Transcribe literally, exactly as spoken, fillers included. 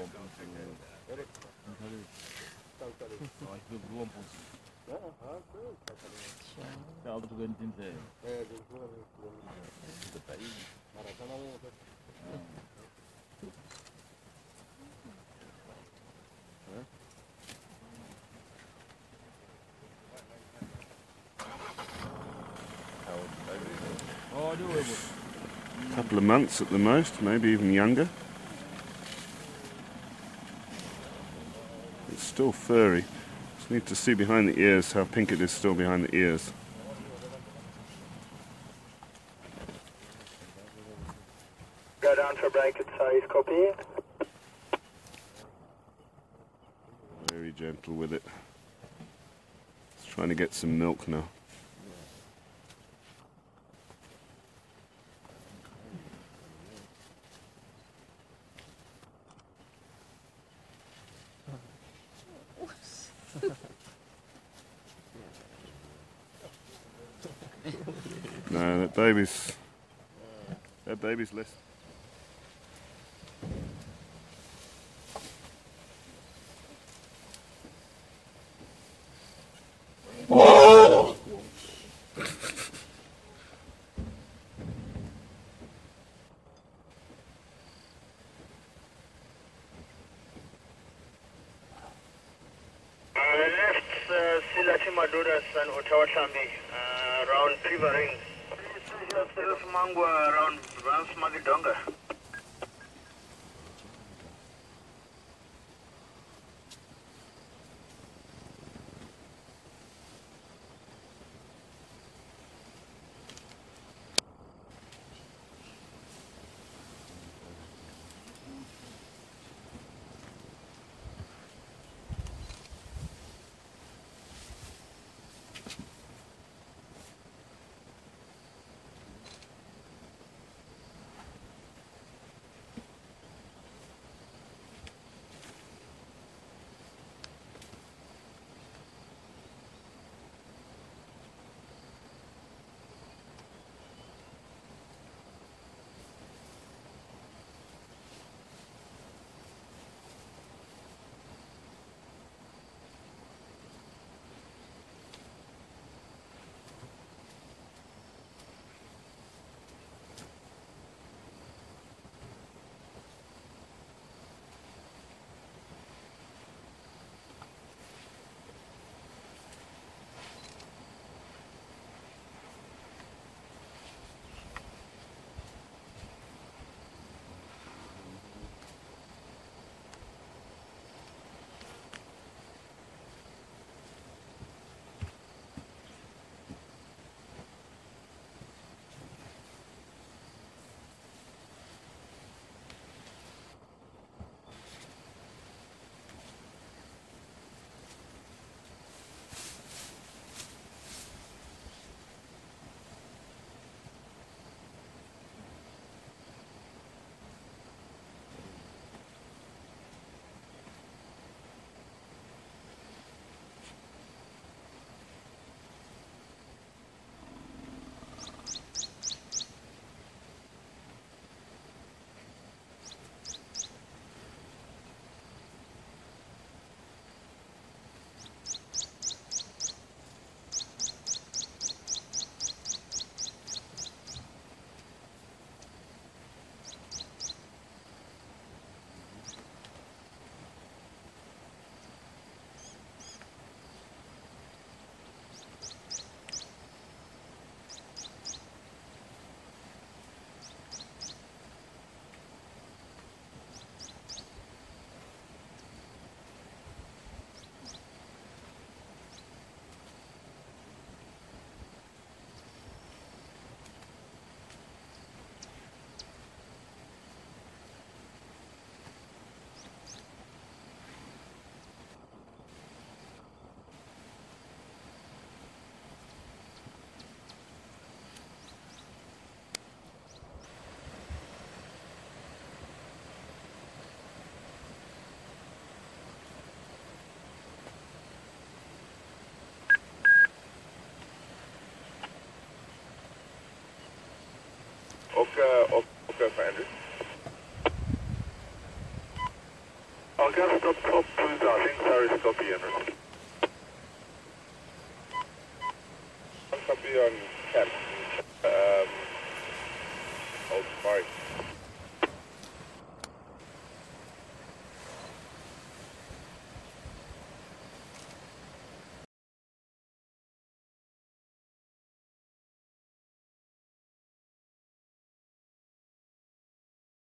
Couple of months at the most, maybe even younger. It's still furry. Just need to see behind the ears how pink it is still behind the ears. Go down for blanket size, copy. Very gentle with it. It's trying to get some milk now. No, that baby's that baby's less. Oh! Left Silati Maduras and Ottawa Tambi, around Triva Ring. Left Mangwa around Rans Magidonga. Okay, okay, for Andrew. effort. Copy on Cap. Um, Old Spark.